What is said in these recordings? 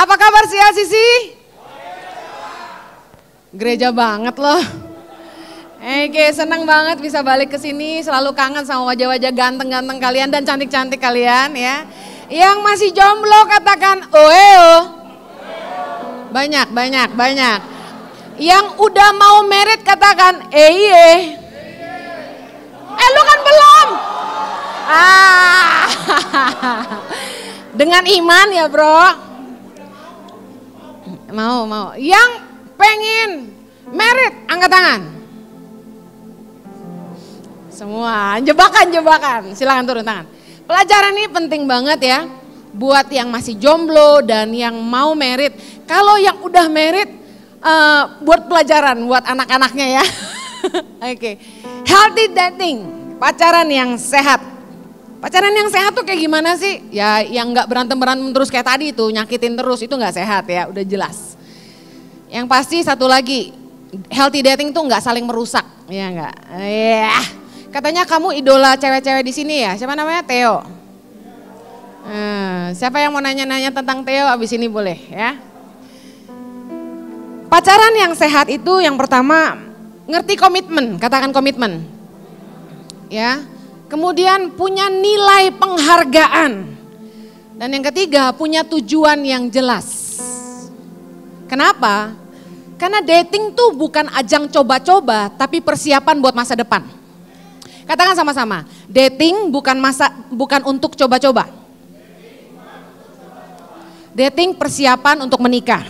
Apa kabar Sisi? Gereja banget loh. Oke, senang banget bisa balik ke sini. Selalu kangen sama wajah-wajah ganteng-ganteng kalian dan cantik-cantik kalian ya. Yang masih jomblo katakan oeo. Banyak. Yang udah mau merit katakan iye. Lu kan belum. Dengan iman ya bro. Mau. Yang pengen merit angkat tangan. Semua jebakan. Silakan turun tangan. Pelajaran ini penting banget ya. Buat yang masih jomblo dan yang mau merit. Kalau yang udah merit buat pelajaran buat anak-anaknya ya. Oke. Healthy dating. Pacaran yang sehat. Pacaran yang sehat tuh kayak gimana sih? Ya yang gak berantem terus kayak tadi tuh, nyakitin terus, itu gak sehat ya, udah jelas. Yang pasti satu lagi, healthy dating tuh gak saling merusak, ya gak? Katanya kamu idola cewek-cewek di sini ya, siapa namanya? Theo. Siapa yang mau nanya-nanya tentang Theo abis ini boleh ya. Pacaran yang sehat itu yang pertama, ngerti komitmen, katakan komitmen. Ya. Kemudian punya nilai penghargaan. Dan yang ketiga punya tujuan yang jelas. Kenapa? Karena dating tuh bukan ajang coba-coba tapi persiapan buat masa depan. Katakan sama-sama, dating bukan untuk coba-coba. Dating persiapan untuk menikah.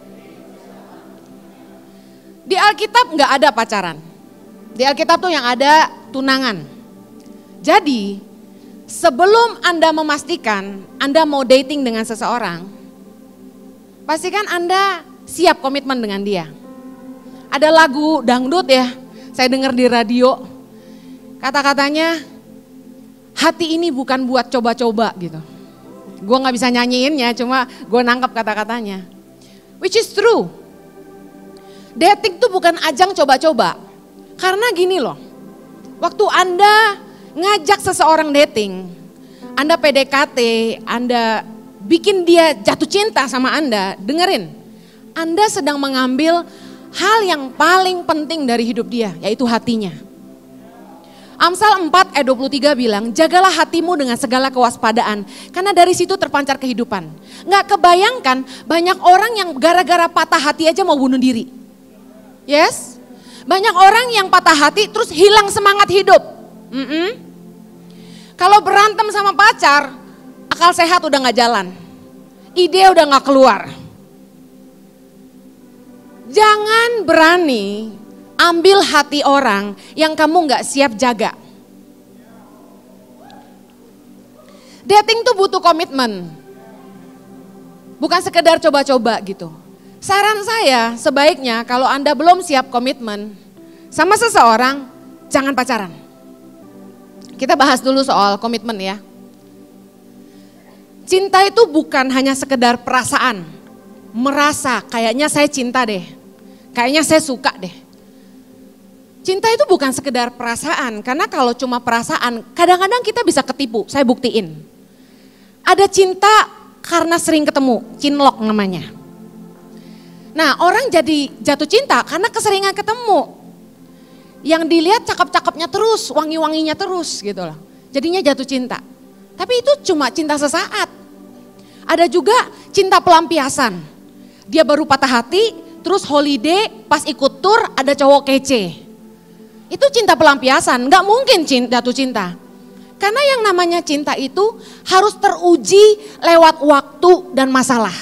Di Alkitab nggak ada pacaran. Di Alkitab tuh yang ada tunangan. Jadi sebelum Anda memastikan Anda mau dating dengan seseorang, pastikan Anda siap komitmen dengan dia. Ada lagu dangdut ya, saya dengar di radio, kata-katanya hati ini bukan buat coba-coba gitu. Gue gak bisa nyanyiinnya, cuma gue nangkep kata-katanya. Which is true. Dating tuh bukan ajang coba-coba. Karena gini loh, waktu Anda ngajak seseorang dating, Anda PDKT, Anda bikin dia jatuh cinta sama Anda, dengerin. Anda sedang mengambil hal yang paling penting dari hidup dia, yaitu hatinya. Amsal 4 ayat 23 bilang, jagalah hatimu dengan segala kewaspadaan, karena dari situ terpancar kehidupan. Nggak kebayangkan banyak orang yang gara-gara patah hati aja mau bunuh diri. Yes? Banyak orang yang patah hati terus hilang semangat hidup. Kalau berantem sama pacar, akal sehat udah gak jalan. Ide udah gak keluar. Jangan berani ambil hati orang yang kamu gak siap jaga. Dating tuh butuh komitmen. Bukan sekedar coba-coba gitu. Saran saya sebaiknya kalau Anda belum siap komitmen sama seseorang, jangan pacaran. Kita bahas dulu soal komitmen ya. Cinta itu bukan hanya sekedar perasaan. Merasa kayaknya saya cinta deh. Kayaknya saya suka deh. Cinta itu bukan sekedar perasaan. Karena kalau cuma perasaan kadang-kadang kita bisa ketipu. Saya buktiin. Ada cinta karena sering ketemu. Cinlok namanya. Nah orang jadi jatuh cinta karena keseringan ketemu. Yang dilihat cakep-cakepnya terus, wangi-wanginya terus gitu loh. Jadinya jatuh cinta. Tapi itu cuma cinta sesaat. Ada juga cinta pelampiasan. Dia baru patah hati, terus holiday, pas ikut tour ada cowok kece. Itu cinta pelampiasan, gak mungkin jatuh cinta. Karena yang namanya cinta itu harus teruji lewat waktu dan masalah.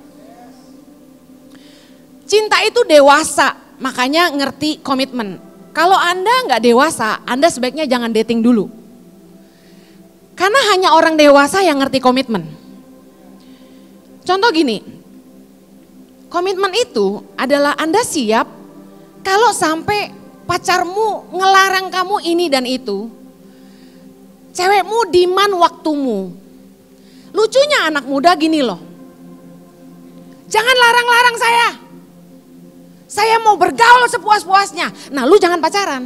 Cinta itu dewasa, makanya ngerti komitmen. Kalau Anda nggak dewasa, Anda sebaiknya jangan dating dulu. Karena hanya orang dewasa yang ngerti komitmen. Contoh gini, komitmen itu adalah Anda siap kalau sampai pacarmu ngelarang kamu ini dan itu. Cewekmu demand waktumu. Lucunya anak muda gini loh. Jangan larang-larang saya. Saya mau bergaul sepuas-puasnya. Nah lu jangan pacaran.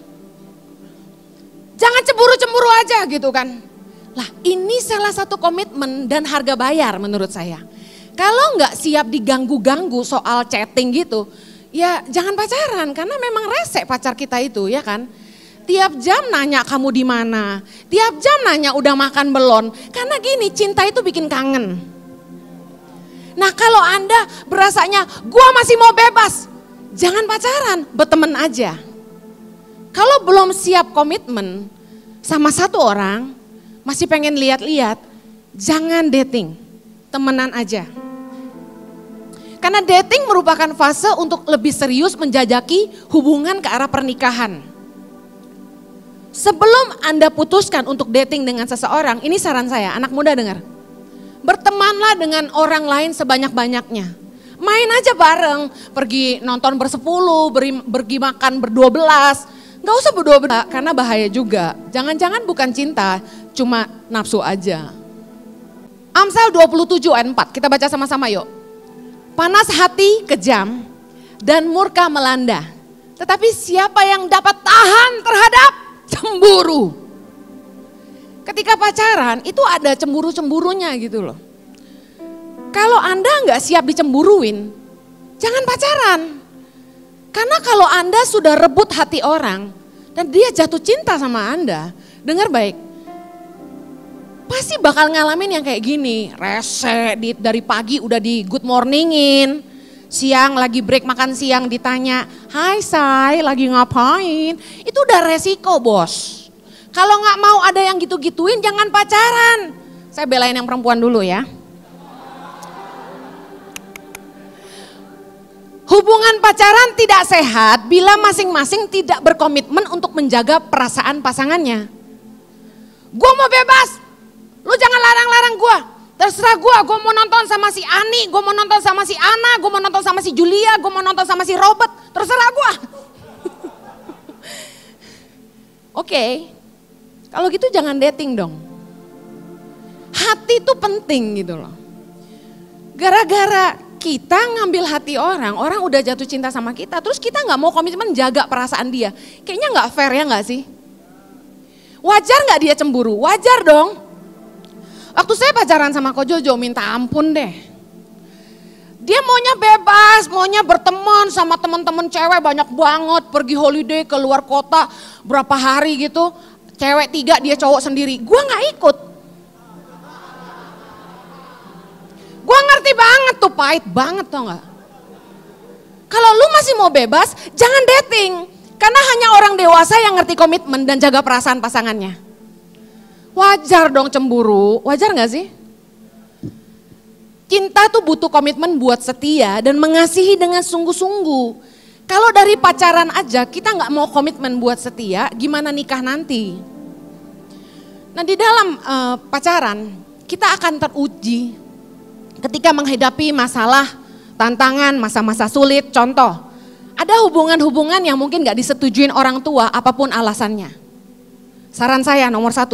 Jangan cemburu-cemburu aja gitu kan. Lah ini salah satu komitmen dan harga bayar menurut saya. Kalau nggak siap diganggu-ganggu soal chatting gitu, ya jangan pacaran karena memang rese pacar kita itu ya kan. Tiap jam nanya kamu di mana, tiap jam nanya udah makan belum. Karena gini, cinta itu bikin kangen. Nah kalau Anda berasanya gua masih mau bebas, jangan pacaran, berteman aja. Kalau belum siap komitmen sama satu orang, masih pengen lihat-lihat, jangan dating, temenan aja. Karena dating merupakan fase untuk lebih serius menjajaki hubungan ke arah pernikahan. Sebelum Anda putuskan untuk dating dengan seseorang, ini saran saya, anak muda dengar. Bertemanlah dengan orang lain sebanyak-banyaknya. Main aja bareng, pergi nonton bersepuluh, pergi makan berdua-belas. Gak usah berdua-belas karena bahaya juga. Jangan-jangan bukan cinta, cuma nafsu aja. Amsal 27 ayat 4, kita baca sama-sama yuk. Panas hati kejam dan murka melanda. Tetapi siapa yang dapat tahan terhadap cemburu? Ketika pacaran itu ada cemburu-cemburunya gitu loh. Kalau Anda gak siap dicemburuin, jangan pacaran. Karena kalau Anda sudah rebut hati orang dan dia jatuh cinta sama Anda, dengar baik, pasti bakal ngalamin yang kayak gini, rese dari pagi udah di good morningin, siang lagi break makan siang ditanya, hai say lagi ngapain, itu udah resiko bos. Kalau gak mau ada yang gitu-gituin jangan pacaran. Saya belain yang perempuan dulu ya. Hubungan pacaran tidak sehat bila masing-masing tidak berkomitmen untuk menjaga perasaan pasangannya. Gue mau bebas, lu jangan larang-larang gue. Terserah gue mau nonton sama si Ani, gue mau nonton sama si Ana, gue mau nonton sama si Julia, gue mau nonton sama si Robert, terserah gue. Oke, kalau gitu jangan dating dong. Hati itu penting gitu loh. Gara-gara kita ngambil hati orang, orang udah jatuh cinta sama kita, terus kita gak mau komitmen jaga perasaan dia. Kayaknya gak fair ya gak sih? Wajar gak dia cemburu? Wajar dong. Waktu saya pacaran sama Ko Jojo, minta ampun deh. Dia maunya bebas, maunya berteman sama teman-teman cewek banyak banget, pergi holiday ke luar kota berapa hari gitu. Cewek 3, dia cowok sendiri. Gua gak ikut. Gue ngerti banget tuh, pahit banget tau gak. Kalau lu masih mau bebas, jangan dating. Karena hanya orang dewasa yang ngerti komitmen dan jaga perasaan pasangannya. Wajar dong cemburu, wajar gak sih? Cinta tuh butuh komitmen buat setia dan mengasihi dengan sungguh-sungguh. Kalau dari pacaran aja kita gak mau komitmen buat setia, gimana nikah nanti? Nah di dalam pacaran kita akan teruji. Ketika menghadapi masalah, tantangan, masa-masa sulit, contoh, ada hubungan-hubungan yang mungkin gak disetujuin orang tua apapun alasannya. Saran saya nomor 1,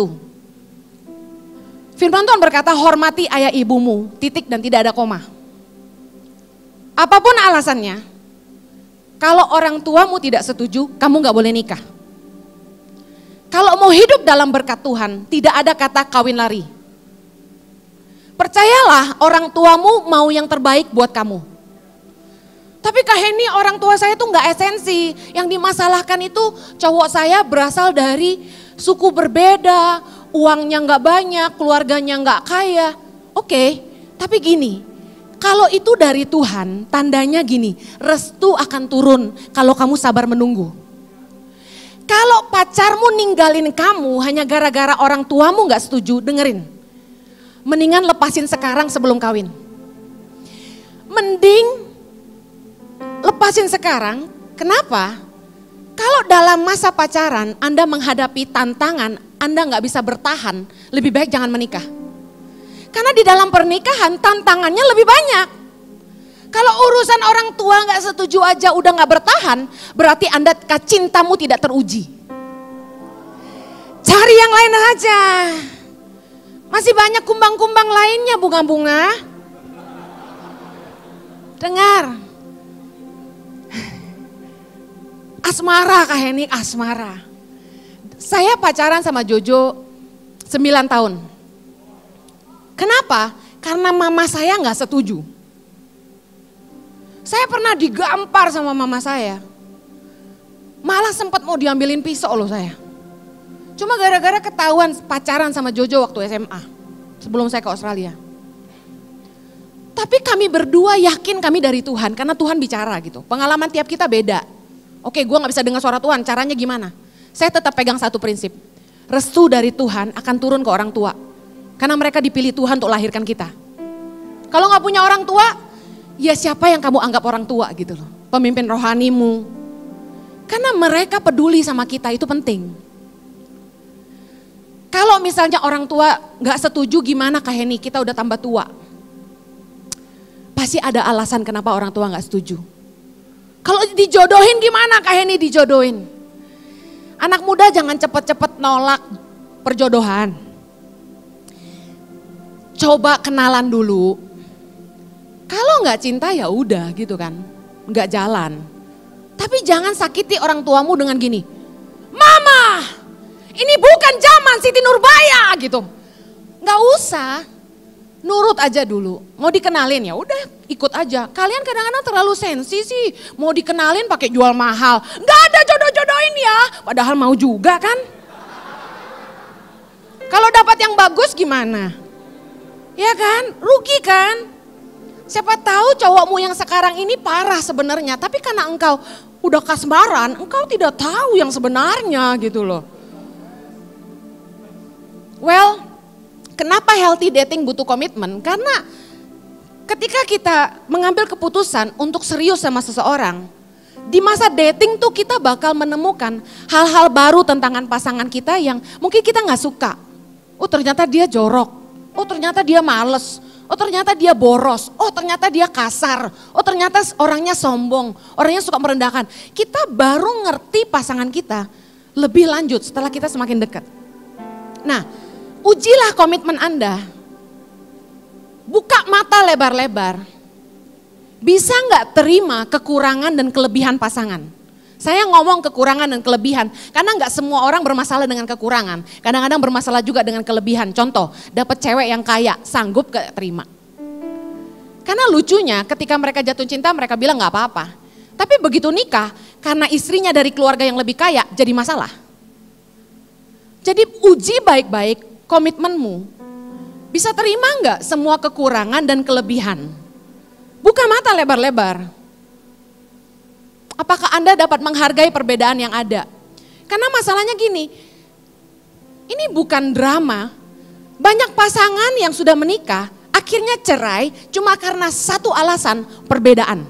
Firman Tuhan berkata hormati ayah ibumu, titik dan tidak ada koma. Apapun alasannya, kalau orang tuamu tidak setuju, kamu gak boleh nikah. Kalau mau hidup dalam berkat Tuhan, tidak ada kata kawin lari. Percayalah orang tuamu mau yang terbaik buat kamu. Tapi Kak Heni orang tua saya tuh gak esensi. Yang dimasalahkan itu cowok saya berasal dari suku berbeda, uangnya gak banyak, keluarganya gak kaya. Oke, tapi gini, kalau itu dari Tuhan tandanya gini, restu akan turun kalau kamu sabar menunggu. Kalau pacarmu ninggalin kamu hanya gara-gara orang tuamu gak setuju, dengerin. Mendingan lepasin sekarang sebelum kawin. Mending lepasin sekarang, kenapa? Kalau dalam masa pacaran Anda menghadapi tantangan, Anda gak bisa bertahan, lebih baik jangan menikah. Karena di dalam pernikahan tantangannya lebih banyak. Kalau urusan orang tua gak setuju aja udah gak bertahan, berarti Anda cintamu tidak teruji. Cari yang lain aja. Masih banyak kumbang-kumbang lainnya bunga-bunga. Dengar. Asmara Kak Heni, asmara. Saya pacaran sama Jojo 9 tahun. Kenapa? karena mama saya nggak setuju. Saya pernah digampar sama mama saya. Malah sempat mau diambilin pisau loh saya. Cuma gara-gara ketahuan pacaran sama Jojo waktu SMA. Sebelum saya ke Australia. Tapi kami berdua yakin kami dari Tuhan, karena Tuhan bicara gitu. Pengalaman tiap kita beda. Oke, gue gak bisa dengar suara Tuhan, caranya gimana? Saya tetap pegang satu prinsip. Restu dari Tuhan akan turun ke orang tua. Karena mereka dipilih Tuhan untuk lahirkan kita. Kalau gak punya orang tua, ya siapa yang kamu anggap orang tua gitu loh. Pemimpin rohanimu. Karena mereka peduli sama kita, itu penting. Kalau misalnya orang tua gak setuju, gimana Kak Heni, kita udah tambah tua. Pasti ada alasan kenapa orang tua gak setuju. Kalau dijodohin gimana Kak Heni dijodohin? Anak muda jangan cepet-cepet nolak perjodohan. Coba kenalan dulu. Kalau gak cinta ya udah gitu kan, gak jalan. Tapi jangan sakiti orang tuamu dengan gini, Mama, ini bukan zaman Siti Nurbaya gitu. Gak usah. Nurut aja dulu, mau dikenalin ya udah ikut aja. Kalian kadang-kadang terlalu sensi sih, mau dikenalin pakai jual mahal. Gak ada jodoh-jodohin ya, padahal mau juga kan. Kalau dapat yang bagus gimana? Ya kan, rugi kan. Siapa tahu cowokmu yang sekarang ini parah sebenarnya, tapi karena engkau udah kasmaran, engkau tidak tahu yang sebenarnya gitu loh. Well, kenapa healthy dating butuh komitmen? Karena ketika kita mengambil keputusan untuk serius sama seseorang, di masa dating tuh kita bakal menemukan hal-hal baru tentang pasangan kita yang mungkin kita gak suka. Oh ternyata dia jorok, oh ternyata dia males, oh ternyata dia boros, oh ternyata dia kasar, oh ternyata orangnya sombong, orangnya suka merendahkan. Kita baru ngerti pasangan kita lebih lanjut setelah kita semakin dekat. Nah, ujilah komitmen Anda, buka mata lebar-lebar, bisa nggak terima kekurangan dan kelebihan pasangan. Saya ngomong kekurangan dan kelebihan, karena nggak semua orang bermasalah dengan kekurangan, kadang-kadang bermasalah juga dengan kelebihan. Contoh, dapat cewek yang kaya, sanggup gak terima. Karena lucunya ketika mereka jatuh cinta mereka bilang nggak apa-apa, tapi begitu nikah, karena istrinya dari keluarga yang lebih kaya, jadi masalah. Jadi uji baik-baik komitmenmu, bisa terima enggak semua kekurangan dan kelebihan? Buka mata lebar-lebar. Apakah Anda dapat menghargai perbedaan yang ada? Karena masalahnya gini, ini bukan drama. Banyak pasangan yang sudah menikah, akhirnya cerai cuma karena satu alasan, perbedaan.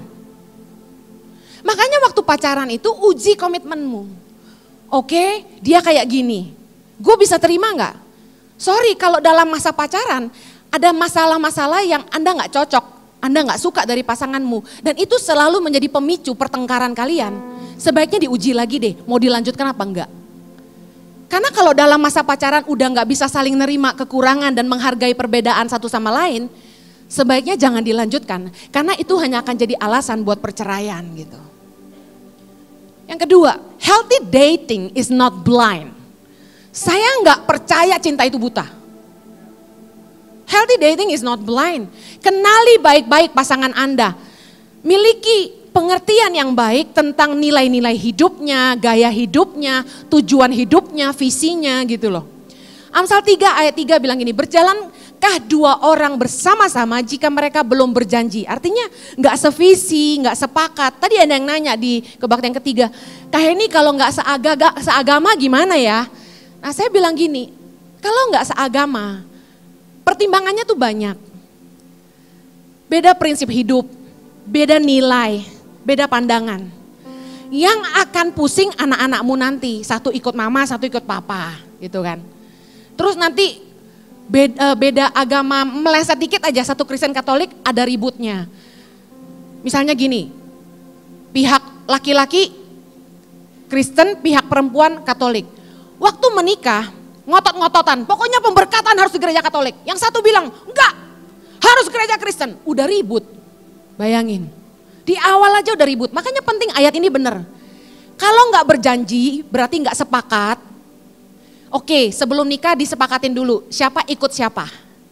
Makanya waktu pacaran itu uji komitmenmu. Oke, dia kayak gini, gue bisa terima enggak? Sorry, kalau dalam masa pacaran ada masalah-masalah yang Anda gak cocok, Anda gak suka dari pasanganmu. Dan itu selalu menjadi pemicu pertengkaran kalian. Sebaiknya diuji lagi deh, mau dilanjutkan apa enggak. Karena kalau dalam masa pacaran udah gak bisa saling nerima kekurangan dan menghargai perbedaan satu sama lain, sebaiknya jangan dilanjutkan. Karena itu hanya akan jadi alasan buat perceraian gitu. Yang kedua, healthy dating is not blind. Saya nggak percaya cinta itu buta. Healthy dating is not blind. Kenali baik-baik pasangan Anda. Miliki pengertian yang baik tentang nilai-nilai hidupnya, gaya hidupnya, tujuan hidupnya, visinya gitu loh. Amsal 3 ayat 3 bilang gini, berjalankah dua orang bersama-sama jika mereka belum berjanji? Artinya nggak sevisi, nggak sepakat. Tadi ada yang nanya di kebaktian ketiga, Kak Heni kalau nggak seagama gimana ya? Nah saya bilang gini, kalau nggak seagama, pertimbangannya tuh banyak. Beda prinsip hidup, beda nilai, beda pandangan. Yang akan pusing anak-anakmu nanti, satu ikut mama, satu ikut papa gitu kan. Terus nanti beda agama, meleset dikit aja, satu Kristen Katolik ada ributnya. Misalnya gini, pihak laki-laki Kristen, pihak perempuan Katolik. Waktu menikah, ngotot-ngototan, pokoknya pemberkatan harus di gereja Katolik. Yang satu bilang, enggak, harus gereja Kristen. Udah ribut, bayangin. Di awal aja udah ribut, makanya penting ayat ini bener. Kalau enggak berjanji, berarti enggak sepakat. Oke, sebelum nikah disepakatin dulu, siapa ikut siapa.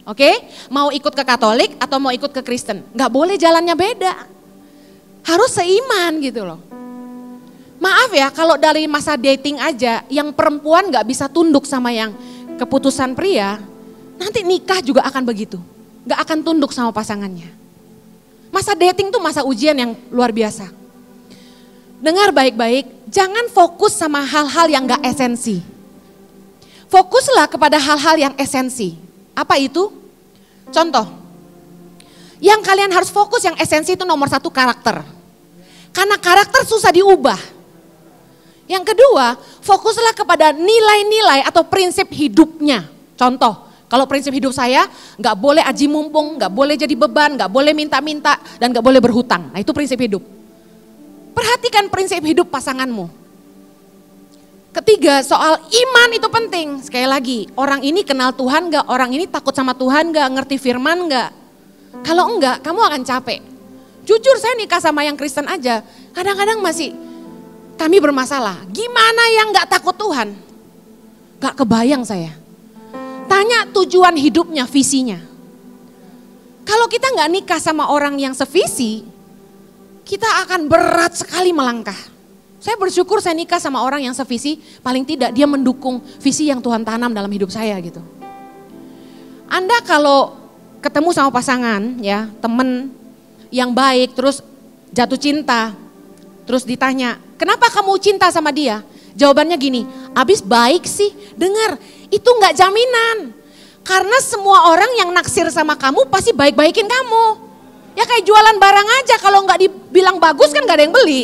Oke? Mau ikut ke Katolik atau mau ikut ke Kristen. Nggak boleh jalannya beda. Harus seiman gitu loh. Maaf ya, kalau dari masa dating aja, yang perempuan nggak bisa tunduk sama yang keputusan pria, nanti nikah juga akan begitu. Nggak akan tunduk sama pasangannya. Masa dating tuh masa ujian yang luar biasa. Dengar baik-baik, jangan fokus sama hal-hal yang nggak esensi. Fokuslah kepada hal-hal yang esensi. Apa itu? Contoh, yang kalian harus fokus yang esensi itu nomor 1 karakter. Karena karakter susah diubah. Yang kedua, fokuslah kepada nilai-nilai atau prinsip hidupnya. Contoh, kalau prinsip hidup saya nggak boleh aji mumpung, nggak boleh jadi beban, nggak boleh minta-minta, dan nggak boleh berhutang. Nah itu prinsip hidup. Perhatikan prinsip hidup pasanganmu. Ketiga, soal iman itu penting. Sekali lagi, orang ini kenal Tuhan gak? Orang ini takut sama Tuhan gak? Ngerti firman gak? Kalau enggak, kamu akan capek. Jujur saya nikah sama yang Kristen aja, kadang-kadang masih kami bermasalah. Gimana yang gak takut Tuhan? Gak kebayang saya. Tanya tujuan hidupnya, visinya. Kalau kita gak nikah sama orang yang sevisi, kita akan berat sekali melangkah. Saya bersyukur saya nikah sama orang yang sevisi, paling tidak dia mendukung visi yang Tuhan tanam dalam hidup saya gitu. Anda kalau ketemu sama pasangan ya, temen yang baik terus jatuh cinta, terus ditanya, kenapa kamu cinta sama dia? Jawabannya gini, abis baik sih, dengar itu gak jaminan. Karena semua orang yang naksir sama kamu pasti baik-baikin kamu. Ya kayak jualan barang aja, kalau nggak dibilang bagus kan nggak ada yang beli.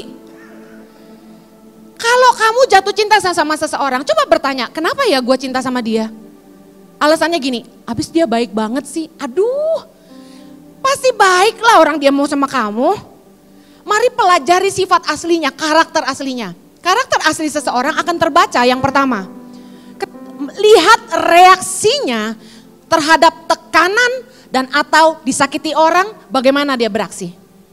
Kalau kamu jatuh cinta sama seseorang, coba bertanya, kenapa ya gue cinta sama dia? Alasannya gini, abis dia baik banget sih, aduh pasti baik lah orang dia mau sama kamu. Mari pelajari sifat aslinya, karakter aslinya. Karakter asli seseorang akan terbaca yang pertama. Lihat reaksinya terhadap tekanan dan atau disakiti orang, bagaimana dia beraksi.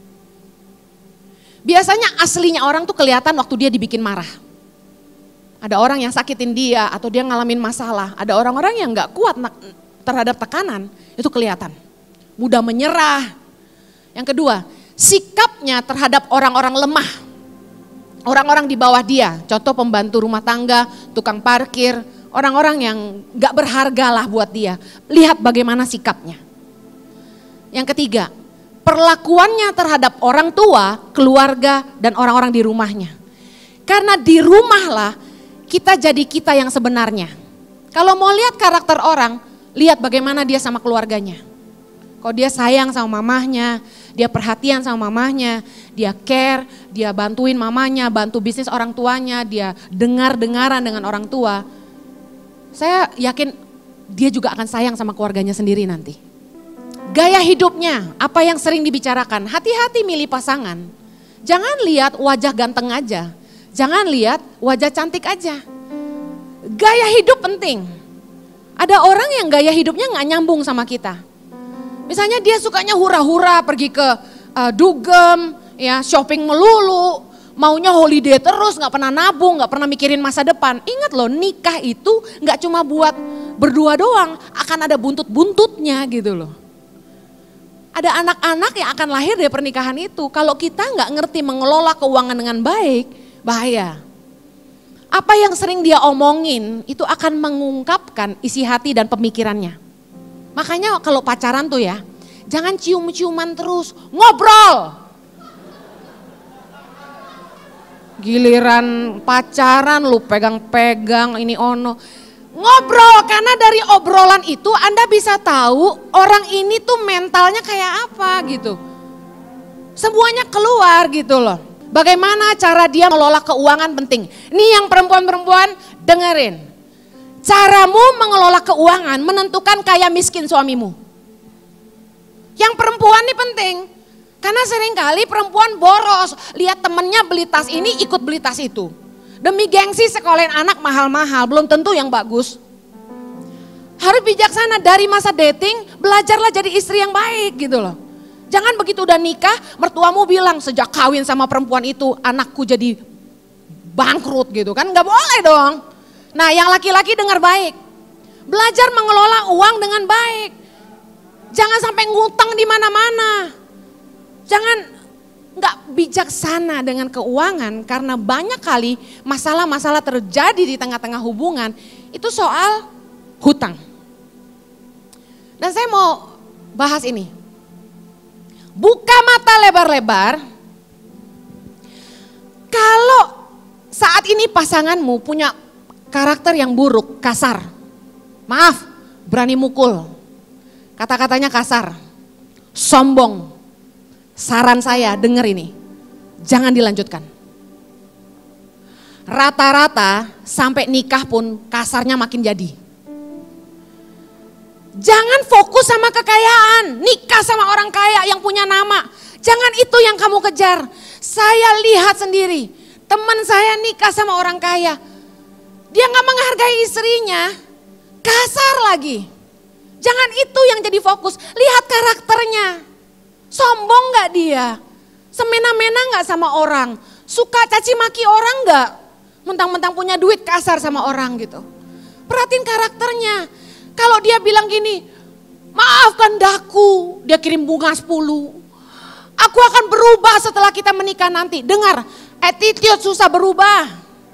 Biasanya aslinya orang tuh kelihatan waktu dia dibikin marah. Ada orang yang sakitin dia atau dia ngalamin masalah. Ada orang-orang yang gak kuat terhadap tekanan, itu kelihatan. Mudah menyerah. Yang kedua, sikapnya terhadap orang-orang lemah. Orang-orang di bawah dia, contoh pembantu rumah tangga, tukang parkir, orang-orang yang gak berharga lah buat dia. Lihat bagaimana sikapnya. Yang ketiga, perlakuannya terhadap orang tua, keluarga, dan orang-orang di rumahnya. Karena di rumahlah kita jadi kita yang sebenarnya. Kalau mau lihat karakter orang, lihat bagaimana dia sama keluarganya. Kalau dia sayang sama mamahnya, dia perhatian sama mamahnya, dia care, dia bantuin mamanya, bantu bisnis orang tuanya, dia dengar-dengaran dengan orang tua. Saya yakin dia juga akan sayang sama keluarganya sendiri nanti. Gaya hidupnya, apa yang sering dibicarakan, hati-hati milih pasangan. Jangan lihat wajah ganteng aja, jangan lihat wajah cantik aja. Gaya hidup penting. Ada orang yang gaya hidupnya gak nyambung sama kita. Misalnya dia sukanya hura-hura, pergi ke dugem, ya shopping melulu, maunya holiday terus, gak pernah nabung, gak pernah mikirin masa depan. Ingat loh, nikah itu gak cuma buat berdua doang, akan ada buntut-buntutnya gitu loh. Ada anak-anak yang akan lahir dari pernikahan itu. Kalau kita nggak ngerti mengelola keuangan dengan baik, bahaya. Apa yang sering dia omongin itu akan mengungkapkan isi hati dan pemikirannya. Makanya kalau pacaran tuh ya, jangan cium-ciuman terus, ngobrol. Giliran pacaran lu pegang-pegang ini ono. Ngobrol, karena dari obrolan itu Anda bisa tahu orang ini tuh mentalnya kayak apa gitu. Semuanya keluar gitu loh. Bagaimana cara dia mengelola keuangan penting. Nih yang perempuan-perempuan dengerin. Caramu mengelola keuangan menentukan kaya miskin suamimu. Yang perempuan nih penting. Karena seringkali perempuan boros. Lihat temennya beli tas ini ikut beli tas itu. Demi gengsi sekolahin anak mahal-mahal, belum tentu yang bagus. Harus bijaksana dari masa dating, belajarlah jadi istri yang baik gitu loh. Jangan begitu udah nikah, mertuamu bilang sejak kawin sama perempuan itu anakku jadi bangkrut gitu kan, gak boleh dong. Nah yang laki-laki dengar baik, belajar mengelola uang dengan baik. Jangan sampai ngutang di mana-mana. Jangan nggak bijaksana dengan keuangan karena banyak kali masalah-masalah terjadi di tengah-tengah hubungan itu soal hutang. Dan saya mau bahas ini. Buka mata lebar-lebar. Kalau saat ini pasanganmu punya karakter yang buruk, kasar. Maaf, berani mukul. Kata-katanya kasar. Sombong. Saran saya, dengar ini. Jangan dilanjutkan. Rata-rata sampai nikah pun kasarnya makin jadi. Jangan fokus sama kekayaan, nikah sama orang kaya yang punya nama. Jangan itu yang kamu kejar. Saya lihat sendiri, teman saya nikah sama orang kaya. Dia gak menghargai istrinya, kasar lagi. Jangan itu yang jadi fokus, lihat karakternya. Sombong gak dia? Semena-mena gak sama orang? Suka caci maki orang gak? Mentang-mentang punya duit kasar sama orang gitu. Perhatiin karakternya. Kalau dia bilang gini, maafkan daku, dia kirim bunga 10. Aku akan berubah setelah kita menikah nanti. Dengar, attitude susah berubah.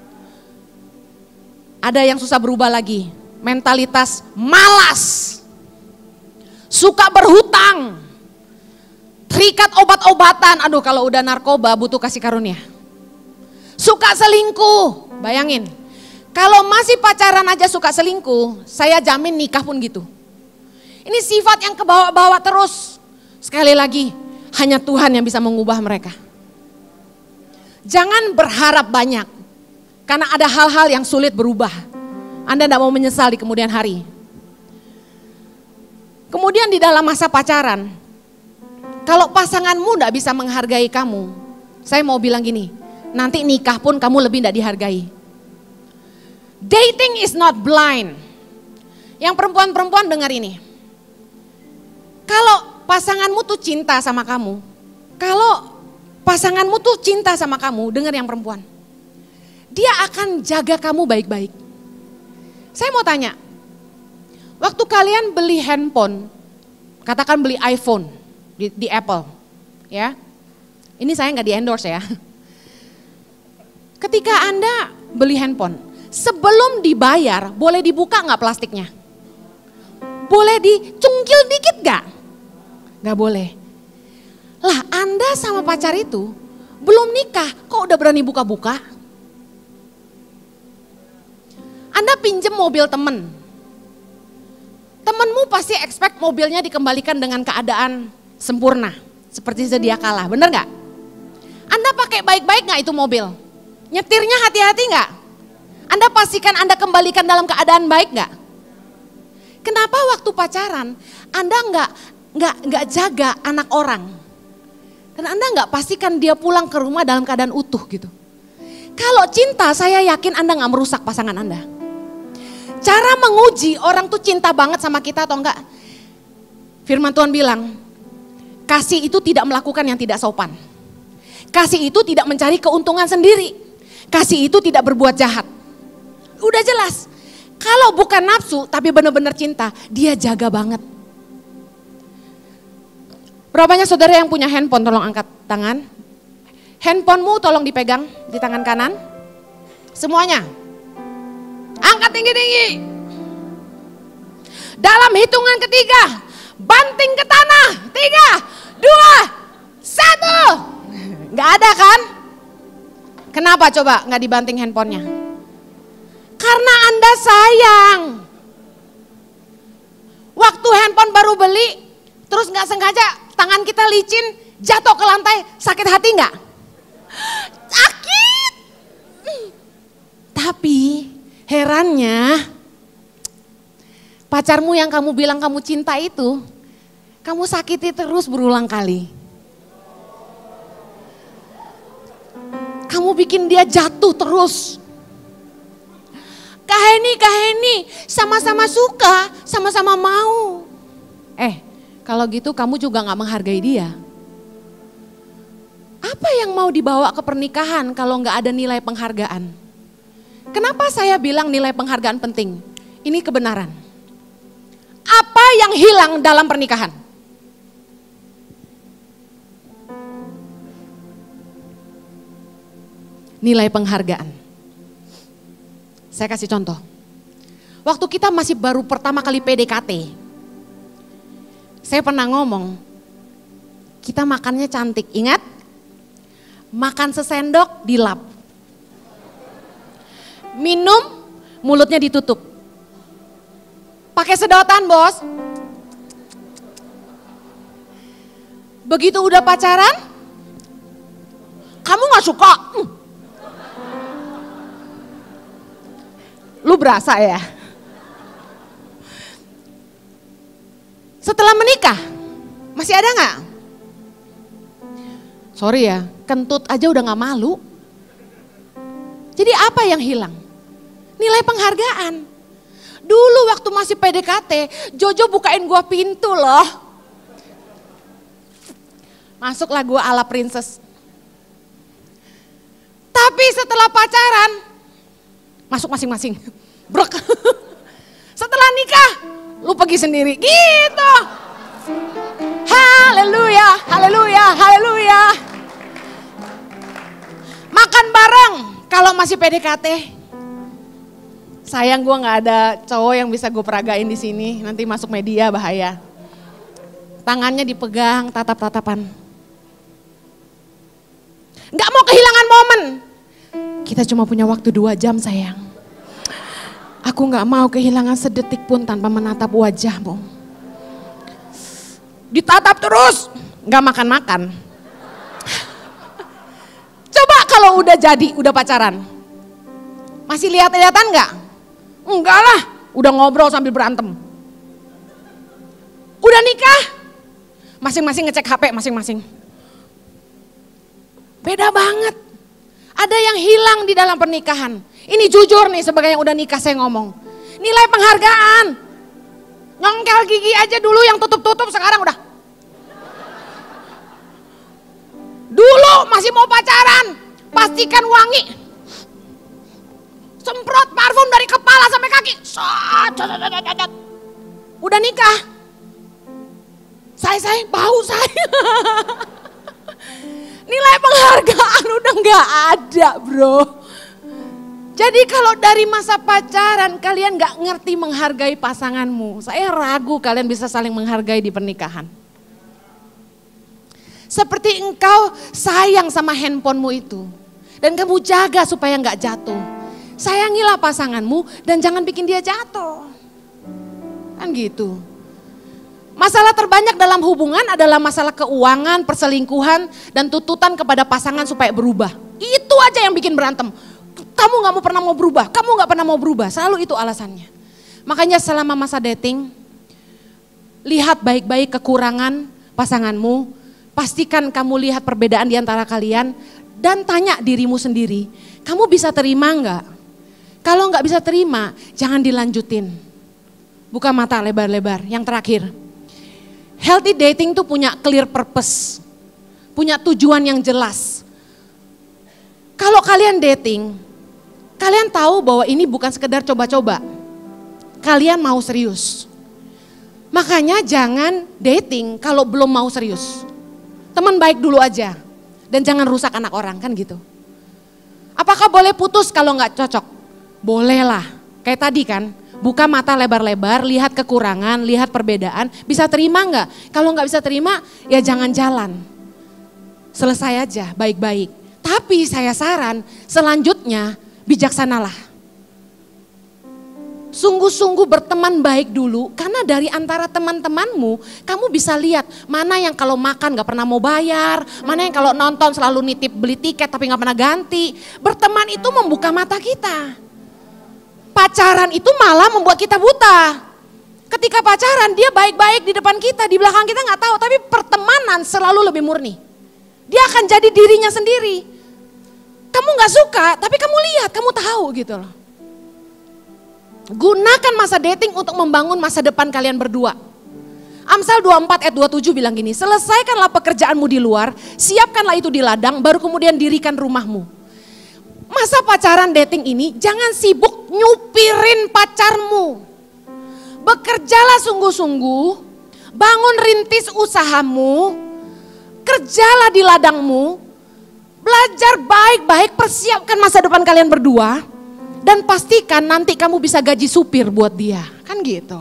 Ada yang susah berubah lagi, mentalitas malas. Suka berhutang. Terikat obat-obatan, aduh kalau udah narkoba butuh kasih karunia. Suka selingkuh, bayangin. Kalau masih pacaran aja suka selingkuh, saya jamin nikah pun gitu. Ini sifat yang kebawa-bawa terus. Sekali lagi, hanya Tuhan yang bisa mengubah mereka. Jangan berharap banyak, karena ada hal-hal yang sulit berubah. Anda tidak mau menyesal di kemudian hari. Kemudian di dalam masa pacaran, kalau pasanganmu tidak bisa menghargai kamu, saya mau bilang gini, nanti nikah pun kamu lebih tidak dihargai. Dating is not blind. Yang perempuan-perempuan dengar ini. Kalau pasanganmu tuh cinta sama kamu, dengar yang perempuan. Dia akan jaga kamu baik-baik. Saya mau tanya, waktu kalian beli handphone, katakan beli iPhone di Apple, ya. Ini saya nggak di endorse ya. Ketika Anda beli handphone, sebelum dibayar, boleh dibuka nggak plastiknya? Boleh dicungkil dikit nggak? Nggak boleh. Lah Anda sama pacar itu belum nikah, kok udah berani buka-buka? Anda pinjem mobil temenmu pasti expect mobilnya dikembalikan dengan keadaan sempurna, seperti sedia kala, bener nggak? Anda pakai baik-baik nggak itu mobil? Nyetirnya hati-hati nggak? Anda pastikan Anda kembalikan dalam keadaan baik nggak? Kenapa waktu pacaran Anda nggak jaga anak orang? Dan Anda nggak pastikan dia pulang ke rumah dalam keadaan utuh gitu. Kalau cinta saya yakin Anda nggak merusak pasangan Anda. Cara menguji orang tuh cinta banget sama kita atau enggak? Firman Tuhan bilang, kasih itu tidak melakukan yang tidak sopan. Kasih itu tidak mencari keuntungan sendiri. Kasih itu tidak berbuat jahat. Udah jelas, kalau bukan nafsu tapi benar-benar cinta, dia jaga banget. Berapa banyak saudara yang punya handphone, tolong angkat tangan. Handphonemu tolong dipegang di tangan kanan. Semuanya. Angkat tinggi-tinggi. Dalam hitungan ketiga, banting ke tanah. 3, 2, 1. Gak ada kan? Kenapa coba gak dibanting handphonenya? Karena Anda sayang. Waktu handphone baru beli, terus gak sengaja tangan kita licin, jatuh ke lantai, sakit hati gak? Sakit. Tapi herannya, pacarmu yang kamu bilang kamu cinta itu, kamu sakiti terus berulang kali. Kamu bikin dia jatuh terus. Kaheni, sama-sama suka, sama-sama mau. Kalau gitu kamu juga gak menghargai dia. Apa yang mau dibawa ke pernikahan kalau gak ada nilai penghargaan? Kenapa saya bilang nilai penghargaan penting? Ini kebenaran. Apa yang hilang dalam pernikahan? nilai penghargaan. Saya kasih contoh. Waktu kita masih baru pertama kali PDKT, saya pernah ngomong, kita makannya cantik. Ingat? Makan sesendok dilap. Minum, mulutnya ditutup. Pakai sedotan, bos. Begitu udah pacaran, kamu gak suka? Lu berasa ya? Setelah menikah, masih ada gak? Sorry ya, kentut aja udah gak malu. Jadi apa yang hilang? Nilai penghargaan. Dulu waktu masih PDKT, Jojo bukain gua pintu loh. Masuklah gua ala princess. Tapi setelah pacaran, masuk masing-masing. Brok. Setelah nikah, lu pergi sendiri gitu. Haleluya, haleluya, haleluya. Makan bareng kalau masih PDKT. Sayang gue nggak ada cowok yang bisa gue peragain di sini. Nanti masuk media bahaya. Tangannya dipegang, tatap-tatapan. Nggak mau kehilangan momen. Kita cuma punya waktu 2 jam sayang. Aku nggak mau kehilangan sedetik pun tanpa menatap wajahmu. Ditatap terus, nggak makan-makan. Coba kalau udah jadi, udah pacaran. Masih lihat-lihatan nggak? Enggak lah, udah ngobrol sambil berantem. Udah nikah, masing-masing ngecek HP masing-masing. Beda banget. Ada yang hilang di dalam pernikahan. Ini jujur nih sebagai yang udah nikah saya ngomong. Nilai penghargaan. Nyongkel gigi aja dulu yang tutup-tutup sekarang udah. Dulu masih mau pacaran, pastikan wangi. Semprot parfum dari kepala sampai kaki. Udah nikah. Saya bau saya. Nilai penghargaan udah gak ada bro. Jadi kalau dari masa pacaran kalian gak ngerti menghargai pasanganmu. Saya ragu kalian bisa saling menghargai di pernikahan. Seperti engkau sayang sama handphonemu itu. Dan kamu jaga supaya gak jatuh. Sayangilah pasanganmu dan jangan bikin dia jatuh. Kan gitu. Masalah terbanyak dalam hubungan adalah masalah keuangan, perselingkuhan, dan tuntutan kepada pasangan supaya berubah. Itu aja yang bikin berantem. Kamu gak mau pernah mau berubah, kamu gak pernah mau berubah. Selalu itu alasannya. Makanya selama masa dating, lihat baik-baik kekurangan pasanganmu. Pastikan kamu lihat perbedaan di antara kalian. Dan tanya dirimu sendiri, kamu bisa terima gak? Kalau gak bisa terima, jangan dilanjutin. Buka mata lebar-lebar. Yang terakhir. Healthy dating tuh punya clear purpose, punya tujuan yang jelas. Kalau kalian dating, kalian tahu bahwa ini bukan sekedar coba-coba. Kalian mau serius. Makanya jangan dating kalau belum mau serius. Teman baik dulu aja dan jangan rusak anak orang kan gitu. Apakah boleh putus kalau nggak cocok? Boleh lah, kayak tadi kan. Buka mata lebar-lebar, lihat kekurangan, lihat perbedaan, bisa terima nggak? Kalau nggak bisa terima, ya jangan jalan. Selesai aja, baik-baik. Tapi saya saran, selanjutnya bijaksanalah. Sungguh-sungguh berteman baik dulu, karena dari antara teman-temanmu, kamu bisa lihat mana yang kalau makan nggak pernah mau bayar, mana yang kalau nonton selalu nitip beli tiket tapi nggak pernah ganti. Berteman itu membuka mata kita. Pacaran itu malah membuat kita buta. Ketika pacaran dia baik-baik di depan kita, di belakang kita nggak tahu. Tapi pertemanan selalu lebih murni. Dia akan jadi dirinya sendiri. Kamu nggak suka, tapi kamu lihat, kamu tahu gitu loh. Gunakan masa dating untuk membangun masa depan kalian berdua. Amsal 24 ayat 27 bilang gini, selesaikanlah pekerjaanmu di luar, siapkanlah itu di ladang, baru kemudian dirikan rumahmu. Masa pacaran dating ini jangan sibuk nyupirin pacarmu. Bekerjalah sungguh-sungguh, bangun rintis usahamu, kerjalah di ladangmu, Belajar baik-baik, persiapkan masa depan kalian berdua. Dan pastikan nanti kamu bisa gaji supir buat dia. Kan gitu.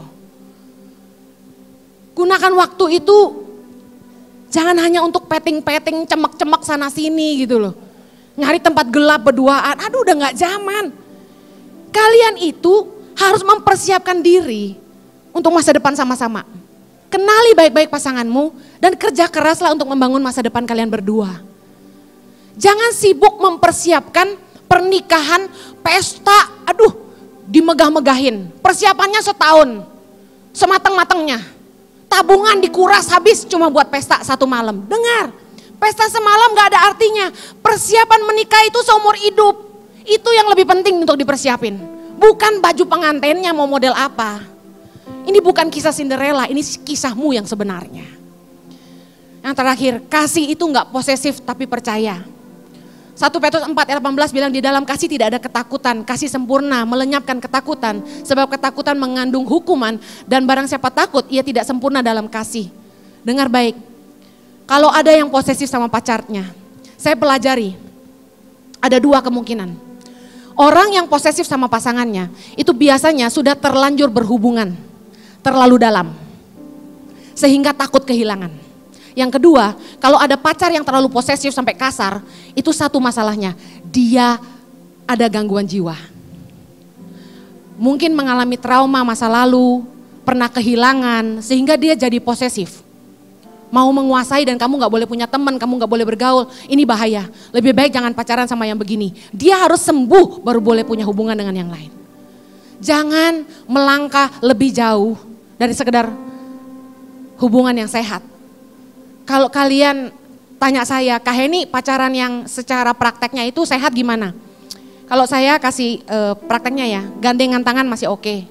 Gunakan waktu itu jangan hanya untuk peting-peting, cemek-cemek sana sini gitu loh. Nyari tempat gelap berduaan, aduh udah gak zaman. Kalian itu harus mempersiapkan diri untuk masa depan sama-sama. Kenali baik-baik pasanganmu dan kerja keraslah untuk membangun masa depan kalian berdua. Jangan sibuk mempersiapkan pernikahan, pesta, aduh dimegah-megahin. Persiapannya setahun, sematang-matangnya. Tabungan dikuras habis cuma buat pesta satu malam. Dengar, pesta semalam gak ada artinya. Persiapan menikah itu seumur hidup. Itu yang lebih penting untuk dipersiapin. Bukan baju pengantinnya mau model apa. Ini bukan kisah Cinderella, ini kisahmu yang sebenarnya. Yang terakhir, kasih itu gak posesif tapi percaya. 1 Petrus 4 ayat 18 bilang di dalam kasih tidak ada ketakutan, kasih sempurna melenyapkan ketakutan, sebab ketakutan mengandung hukuman dan barang siapa takut ia tidak sempurna dalam kasih. Dengar baik, kalau ada yang posesif sama pacarnya, saya pelajari ada 2 kemungkinan. Orang yang posesif sama pasangannya itu biasanya sudah terlanjur berhubungan, terlalu dalam, sehingga takut kehilangan. Yang kedua, kalau ada pacar yang terlalu posesif sampai kasar, itu satu masalahnya, dia ada gangguan jiwa. Mungkin mengalami trauma masa lalu, pernah kehilangan, sehingga dia jadi posesif. Mau menguasai dan kamu gak boleh punya teman, kamu gak boleh bergaul, ini bahaya. Lebih baik jangan pacaran sama yang begini. Dia harus sembuh baru boleh punya hubungan dengan yang lain. Jangan melangkah lebih jauh dari sekedar hubungan yang sehat. Kalau kalian tanya saya, Kak Heni pacaran yang secara prakteknya itu sehat gimana? Kalau saya kasih prakteknya ya, gandengan tangan masih oke.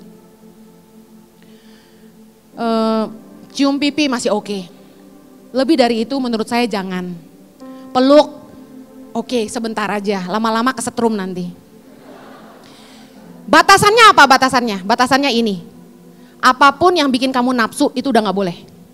Cium pipi masih oke. Lebih dari itu menurut saya jangan. Peluk, oke sebentar aja, lama-lama kesetrum nanti. Batasannya apa batasannya? Batasannya ini, apapun yang bikin kamu nafsu itu udah gak boleh.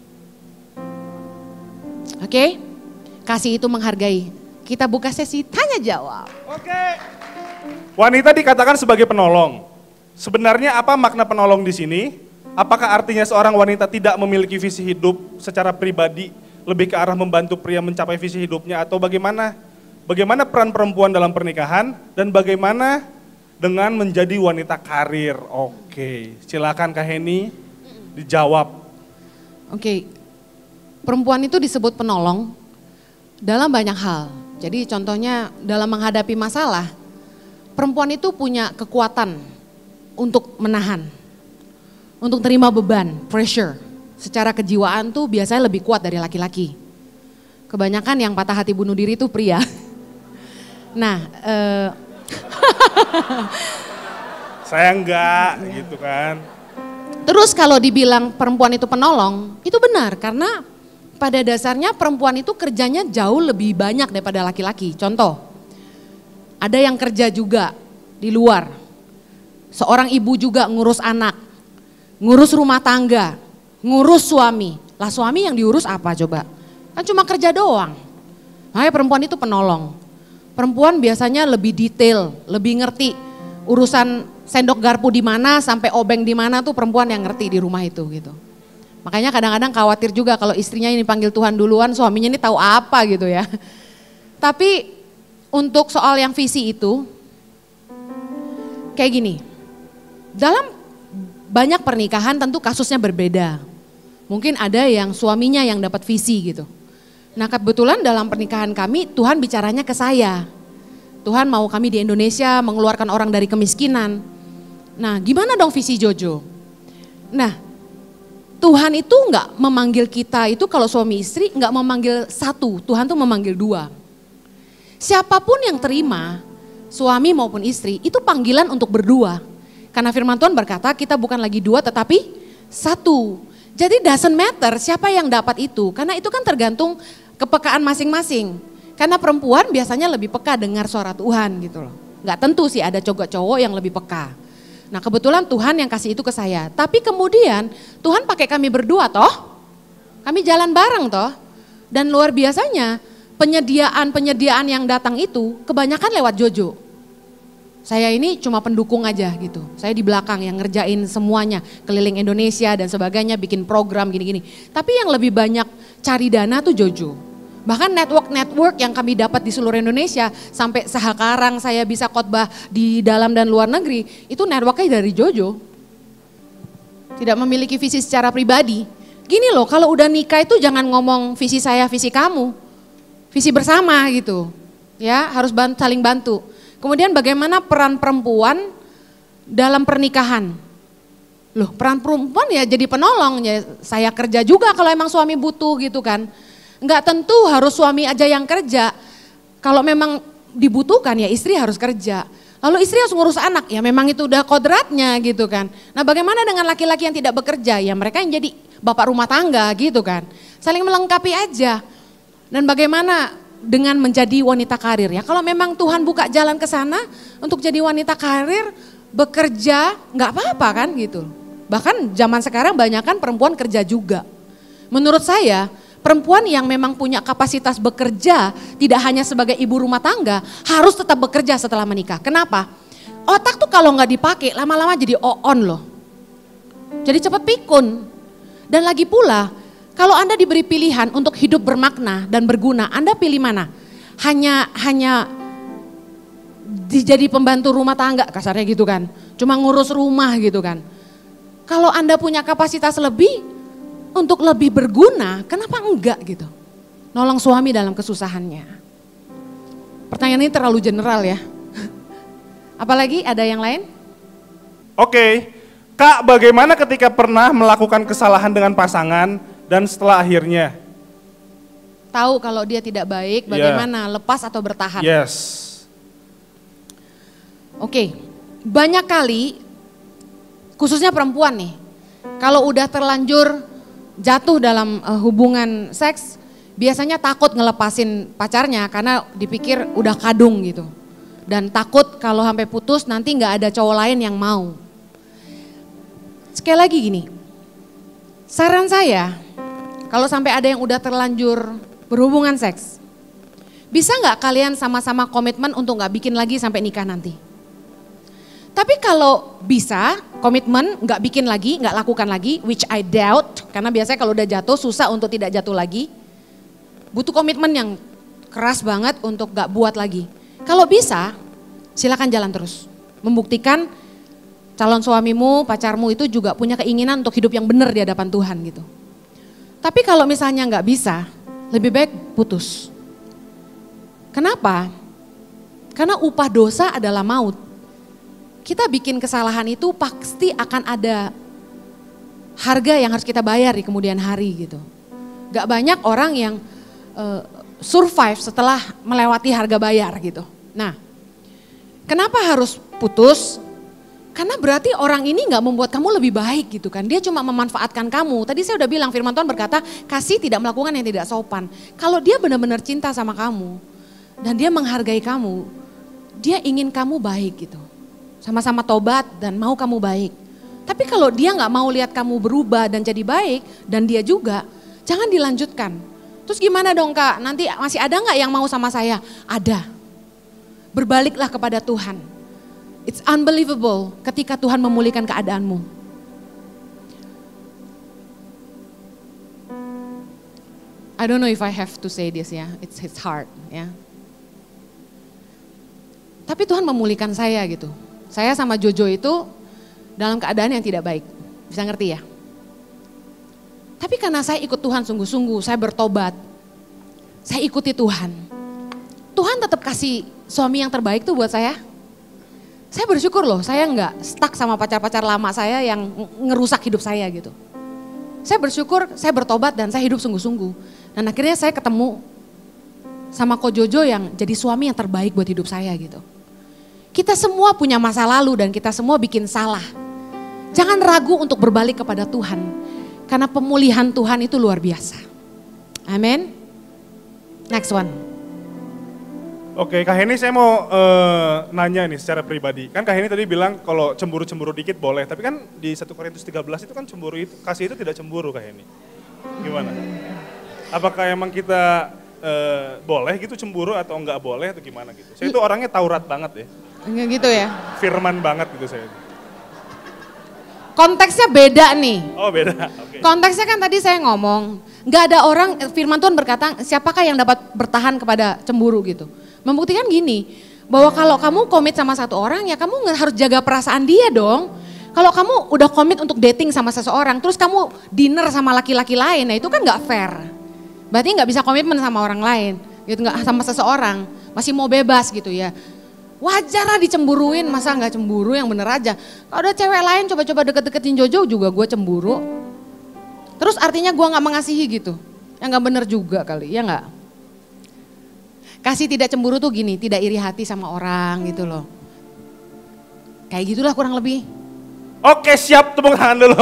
Oke, kasih itu menghargai. Kita buka sesi tanya jawab. Oke. Wanita dikatakan sebagai penolong. Sebenarnya apa makna penolong di sini? Apakah artinya seorang wanita tidak memiliki visi hidup secara pribadi, lebih ke arah membantu pria mencapai visi hidupnya, atau bagaimana? Bagaimana peran perempuan dalam pernikahan dan bagaimana dengan menjadi wanita karir? Oke, silakan Kak Heni dijawab. Oke. Perempuan itu disebut penolong dalam banyak hal. Jadi contohnya dalam menghadapi masalah, perempuan itu punya kekuatan untuk menahan, untuk terima beban, pressure. Secara kejiwaan tuh biasanya lebih kuat dari laki-laki. Kebanyakan yang patah hati bunuh diri itu pria. Nah, saya enggak gitu kan. Terus kalau dibilang perempuan itu penolong, itu benar karena pada dasarnya perempuan itu kerjanya jauh lebih banyak daripada laki-laki. Contoh, ada yang kerja juga di luar. Seorang ibu juga ngurus anak, ngurus rumah tangga, ngurus suami. Lah suami yang diurus apa coba? Kan cuma kerja doang. Makanya perempuan itu penolong. Perempuan biasanya lebih detail, lebih ngerti urusan sendok garpu di mana sampai obeng di mana tuh perempuan yang ngerti di rumah itu gitu. Makanya kadang-kadang khawatir juga kalau istrinya ini panggil Tuhan duluan, suaminya ini tahu apa gitu ya. Tapi untuk soal yang visi itu, kayak gini, dalam banyak pernikahan tentu kasusnya berbeda. Mungkin ada yang suaminya yang dapat visi gitu. Nah kebetulan dalam pernikahan kami Tuhan bicaranya ke saya. Tuhan mau kami di Indonesia mengeluarkan orang dari kemiskinan. Nah gimana dong visi Jojo? Nah Tuhan itu enggak memanggil kita itu kalau suami istri enggak memanggil satu, Tuhan tuh memanggil 2. Siapapun yang terima, suami maupun istri, itu panggilan untuk berdua. Karena firman Tuhan berkata kita bukan lagi 2 tetapi 1. Jadi doesn't matter siapa yang dapat itu, karena itu kan tergantung kepekaan masing-masing. Karena perempuan biasanya lebih peka dengar suara Tuhan gitu loh. Enggak tentu sih ada cowok yang lebih peka. Nah kebetulan Tuhan yang kasih itu ke saya. Tapi kemudian Tuhan pakai kami berdua toh. Kami jalan bareng toh. Dan luar biasanya penyediaan yang datang itu kebanyakan lewat Jojo. Saya ini cuma pendukung aja gitu. Saya di belakang yang ngerjain semuanya, keliling Indonesia dan sebagainya, bikin program gini-gini. Tapi yang lebih banyak cari dana tuh Jojo. Bahkan network yang kami dapat di seluruh Indonesia, sampai sekarang saya bisa khotbah di dalam dan luar negeri, itu networknya dari Jojo. Tidak memiliki visi secara pribadi. Gini loh, kalau udah nikah itu jangan ngomong visi saya, visi kamu. Visi bersama gitu. Ya, harus saling bantu. Kemudian bagaimana peran perempuan dalam pernikahan? Loh, peran perempuan ya jadi penolong, ya saya kerja juga kalau emang suami butuh gitu kan. Enggak tentu harus suami aja yang kerja. Kalau memang dibutuhkan ya istri harus kerja. Lalu istri harus ngurus anak, ya memang itu udah kodratnya gitu kan. Nah bagaimana dengan laki-laki yang tidak bekerja? Ya mereka yang jadi bapak rumah tangga gitu kan. Saling melengkapi aja. Dan bagaimana dengan menjadi wanita karir ya? Kalau memang Tuhan buka jalan ke sana untuk jadi wanita karir, bekerja nggak apa-apa kan gitu. Bahkan zaman sekarang banyak kan perempuan kerja juga. Menurut saya perempuan yang memang punya kapasitas bekerja tidak hanya sebagai ibu rumah tangga harus tetap bekerja setelah menikah. Kenapa? Otak tuh kalau nggak dipakai lama-lama jadi on loh. Jadi cepat pikun. Dan lagi pula kalau Anda diberi pilihan untuk hidup bermakna dan berguna, Anda pilih mana? Hanya jadi pembantu rumah tangga, kasarnya gitu kan. Cuma ngurus rumah gitu kan. Kalau Anda punya kapasitas lebih untuk lebih berguna, kenapa enggak gitu? Nolong suami dalam kesusahannya. Pertanyaan ini terlalu general ya. Apalagi ada yang lain? Oke, Kak, bagaimana ketika pernah melakukan kesalahan dengan pasangan dan setelah akhirnya tahu kalau dia tidak baik, bagaimana lepas atau bertahan? Yes. Oke, banyak kali khususnya perempuan nih, kalau udah terlanjur jatuh dalam hubungan seks, biasanya takut ngelepasin pacarnya karena dipikir udah kadung gitu. Dan takut kalau sampai putus nanti nggak ada cowok lain yang mau. Sekali lagi gini, saran saya, kalau sampai ada yang udah terlanjur berhubungan seks, bisa nggak kalian sama-sama komitmen untuk nggak bikin lagi sampai nikah nanti? Tapi kalau bisa komitmen nggak bikin lagi, nggak lakukan lagi, which I doubt, karena biasanya kalau udah jatuh susah untuk tidak jatuh lagi. Butuh komitmen yang keras banget untuk nggak buat lagi. Kalau bisa, silakan jalan terus. Membuktikan calon suamimu, pacarmu itu juga punya keinginan untuk hidup yang benar di hadapan Tuhan gitu. Tapi kalau misalnya nggak bisa, lebih baik putus. Kenapa? Karena upah dosa adalah maut. Kita bikin kesalahan itu pasti akan ada harga yang harus kita bayar di kemudian hari gitu. Gak banyak orang yang survive setelah melewati harga bayar gitu. Nah, kenapa harus putus? Karena berarti orang ini gak membuat kamu lebih baik gitu kan. Dia cuma memanfaatkan kamu. Tadi saya udah bilang firman Tuhan berkata, kasih tidak melakukan yang tidak sopan. Kalau dia benar-benar cinta sama kamu dan dia menghargai kamu, dia ingin kamu baik gitu. Sama-sama tobat dan mau kamu baik. Tapi kalau dia gak mau lihat kamu berubah dan jadi baik, dan dia juga, jangan dilanjutkan. Terus gimana dong Kak, nanti masih ada gak yang mau sama saya? Ada. Berbaliklah kepada Tuhan. It's unbelievable ketika Tuhan memulihkan keadaanmu. I don't know if I have to say this ya, it's hard ya. Tapi Tuhan memulihkan saya gitu. Saya sama Jojo itu dalam keadaan yang tidak baik, bisa ngerti ya. Tapi karena saya ikut Tuhan sungguh-sungguh, saya bertobat, saya ikuti Tuhan. Tuhan tetap kasih suami yang terbaik tuh buat saya. Saya bersyukur loh, saya nggak stuck sama pacar-pacar lama saya yang ngerusak hidup saya gitu. Saya bersyukur, saya bertobat dan saya hidup sungguh-sungguh. Dan akhirnya saya ketemu sama Ko Jojo yang jadi suami yang terbaik buat hidup saya gitu. Kita semua punya masa lalu dan kita semua bikin salah. Jangan ragu untuk berbalik kepada Tuhan. Karena pemulihan Tuhan itu luar biasa. Amin. Next one. Oke, Kak Heni saya mau nanya nih secara pribadi. Kan Kak Heni tadi bilang kalau cemburu-cemburu dikit boleh. Tapi kan di 1 Korintus 13 itu kan cemburu itu, kasih itu tidak cemburu Kak Heni. Gimana? Apakah emang kita boleh gitu cemburu atau nggak boleh atau gimana gitu. Saya itu orangnya Taurat banget ya. Enggak gitu ya. Firman banget gitu saya. Konteksnya beda nih. Oh beda, oke. Konteksnya kan tadi saya ngomong, nggak ada orang, firman Tuhan berkata, siapakah yang dapat bertahan kepada cemburu gitu. Membuktikan gini, bahwa kalau kamu komit sama satu orang, ya kamu harus jaga perasaan dia dong. Kalau kamu udah komit untuk dating sama seseorang, terus kamu dinner sama laki-laki lain, nah itu kan nggak fair. Berarti nggak bisa komitmen sama orang lain, gitu, nggak sama seseorang, masih mau bebas gitu ya. Wajar lah dicemburuin, masa nggak cemburu, yang bener aja. Kalau ada cewek lain coba-coba deket-deketin Jojo juga gue cemburu. Terus artinya gue nggak mengasihi gitu, yang nggak bener juga kali, ya nggak? Kasih tidak cemburu tuh gini, tidak iri hati sama orang gitu loh. Kayak gitulah kurang lebih. Oke siap, tepuk tangan dulu.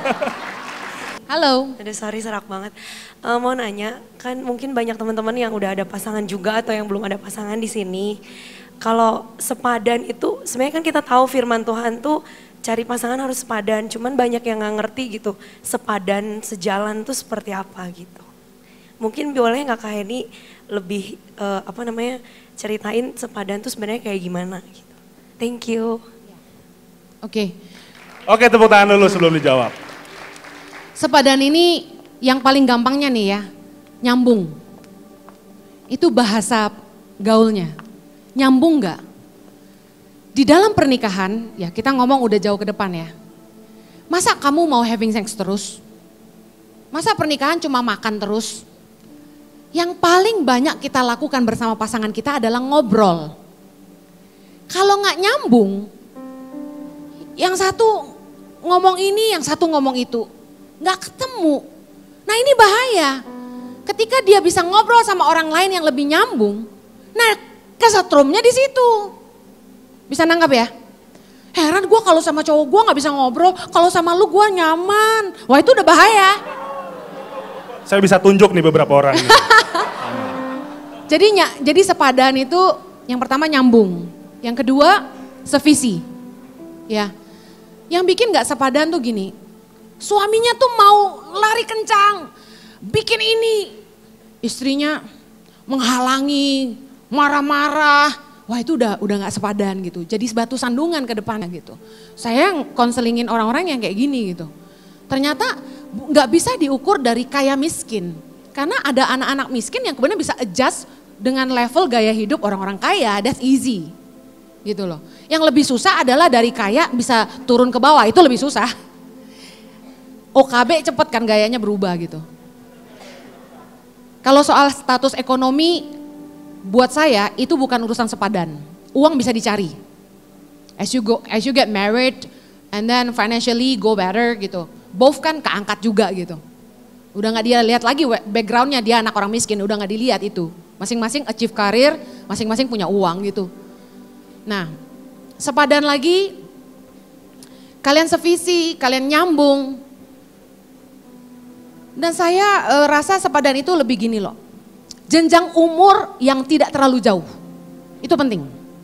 Halo. Aduh sorry serak banget. Mau nanya, kan mungkin banyak teman-teman yang udah ada pasangan juga atau yang belum ada pasangan di sini. Kalau sepadan itu, sebenarnya kan kita tahu firman Tuhan tuh cari pasangan harus sepadan. Cuman banyak yang gak ngerti gitu, sepadan, sejalan tuh seperti apa gitu. Mungkin boleh gak Kak Heni lebih ceritain sepadan tuh sebenarnya kayak gimana gitu. Thank you. Oke. Oke, tepuk tangan dulu sebelum dijawab. Sepadan ini yang paling gampangnya nih ya, nyambung. Itu bahasa gaulnya. Nyambung nggak? Di dalam pernikahan, ya kita ngomong udah jauh ke depan ya. Masa kamu mau having sex terus? Masa pernikahan cuma makan terus? Yang paling banyak kita lakukan bersama pasangan kita adalah ngobrol. Kalau nggak nyambung, yang satu ngomong ini, yang satu ngomong itu. Nggak ketemu. Nah ini bahaya. Ketika dia bisa ngobrol sama orang lain yang lebih nyambung, nah kesetrumnya di situ. Bisa nangkap ya? Heran gue kalau sama cowok gue nggak bisa ngobrol, kalau sama lu gue nyaman. Wah itu udah bahaya. Saya bisa tunjuk nih beberapa orang. Jadi sepadan itu yang pertama nyambung, yang kedua sevisi. Ya, yang bikin nggak sepadan tuh gini, suaminya tuh mau lari kencang, bikin ini, istrinya menghalangi, marah-marah, wah itu udah nggak sepadan gitu. Jadi batu sandungan ke depannya gitu. Saya konselingin orang-orang yang kayak gini gitu. Ternyata nggak bisa diukur dari kaya miskin. Karena ada anak-anak miskin yang kemudian bisa adjust dengan level gaya hidup orang-orang kaya, that's easy. Gitu loh. Yang lebih susah adalah dari kaya bisa turun ke bawah, itu lebih susah. OKB cepet kan gayanya berubah gitu. Kalau soal status ekonomi, buat saya itu bukan urusan sepadan. Uang bisa dicari. As you get married and then financially go better gitu. Both kan keangkat juga gitu. Udah nggak dia lihat lagi backgroundnya dia anak orang miskin, udah nggak dilihat itu. Masing-masing achieve karir, masing-masing punya uang gitu. Nah, sepadan lagi, kalian sevisi, kalian nyambung. Dan saya rasa sepadan itu lebih gini loh. Jenjang umur yang tidak terlalu jauh, itu penting.